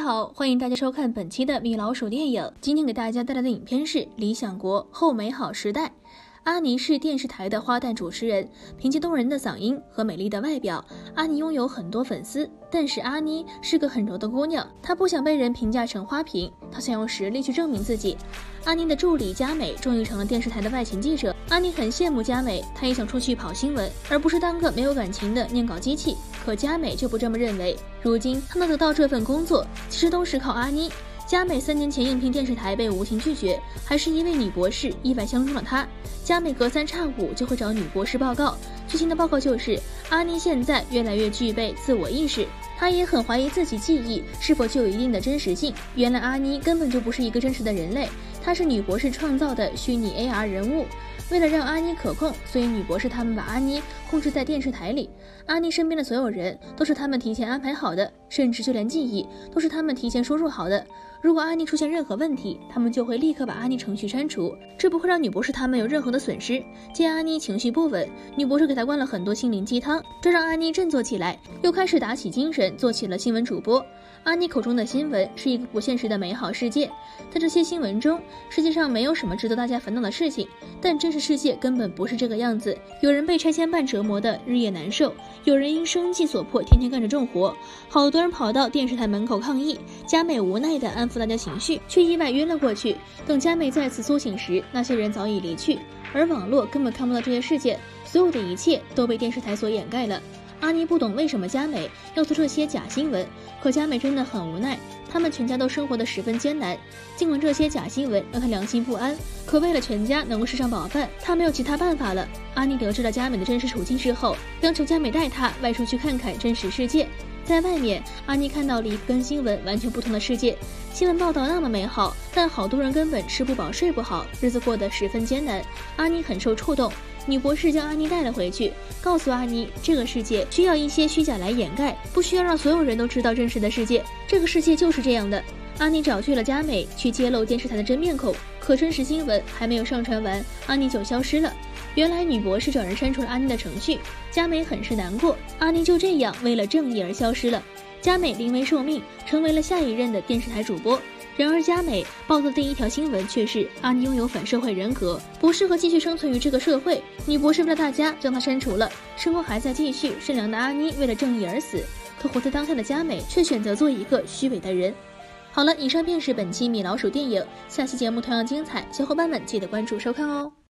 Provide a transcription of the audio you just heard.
好，欢迎大家收看本期的米老鼠电影。今天给大家带来的影片是《理想国后美好时代》。阿妮是电视台的花旦主持人，凭借动人的嗓音和美丽的外表，阿妮拥有很多粉丝。但是阿妮是个很柔的姑娘，她不想被人评价成花瓶，她想用实力去证明自己。阿妮的助理佳美终于成了电视台的外勤记者，阿妮很羡慕佳美，她也想出去跑新闻，而不是当个没有感情的念稿机器。可佳美就不这么认为，如今她能得到这份工作，其实都是靠阿妮。佳美3年前应聘电视台被无情拒绝，还是一位女博士意外相中了她。佳美隔三差五就会找女博士报告，最新的报告就是阿妮现在越来越具备自我意识，她也很怀疑自己记忆是否具有一定的真实性。原来阿妮根本就不是一个真实的人类，她是女博士创造的虚拟 AR 人物。为了让阿妮可控，所以女博士他们把阿妮控制在电视台里。阿妮身边的所有人都是他们提前安排好的，甚至就连记忆都是他们提前输入好的。如果阿妮出现任何问题，他们就会立刻把阿妮程序删除，这不会让女博士他们有任何的损失。见阿妮情绪不稳，女博士给她灌了很多心灵鸡汤，这让阿妮振作起来，又开始打起精神，做起了新闻主播。阿妮口中的新闻是一个不现实的美好世界，在这些新闻中，世界上没有什么值得大家烦恼的事情，但真实世界根本不是这个样子。有人被拆迁办折磨的日夜难受，有人因生计所迫天天干着重活，好多人跑到电视台门口抗议。佳美无奈地安抚大家情绪，却意外晕了过去。等佳美再次苏醒时，那些人早已离去，而网络根本看不到这些事件，所有的一切都被电视台所掩盖了。阿妮不懂为什么佳美要做这些假新闻，可佳美真的很无奈，他们全家都生活得十分艰难。尽管这些假新闻让她良心不安，可为了全家能够吃上饱饭，她没有其他办法了。阿妮得知了佳美的真实处境之后，央求佳美带她外出去看看真实世界。在外面，阿妮看到了一个跟新闻完全不同的世界。新闻报道那么美好，但好多人根本吃不饱睡不好，日子过得十分艰难。阿妮很受触动，女博士将阿妮带了回去，告诉阿妮，这个世界需要一些虚假来掩盖，不需要让所有人都知道真实的世界，这个世界就是这样的。阿妮找去了佳美，去揭露电视台的真面孔，可真实新闻还没有上传完，阿妮就消失了。原来女博士找人删除了阿妮的程序，佳美很是难过，阿妮就这样为了正义而消失了。佳美临危受命，成为了下一任的电视台主播。然而佳美报道的第一条新闻却是阿妮拥有反社会人格，不适合继续生存于这个社会。女博士为了大家将她删除了，生活还在继续，善良的阿妮为了正义而死，可活在当下的佳美却选择做一个虚伪的人。好了，以上便是本期米老鼠电影，下期节目同样精彩，小伙伴们记得关注收看哦。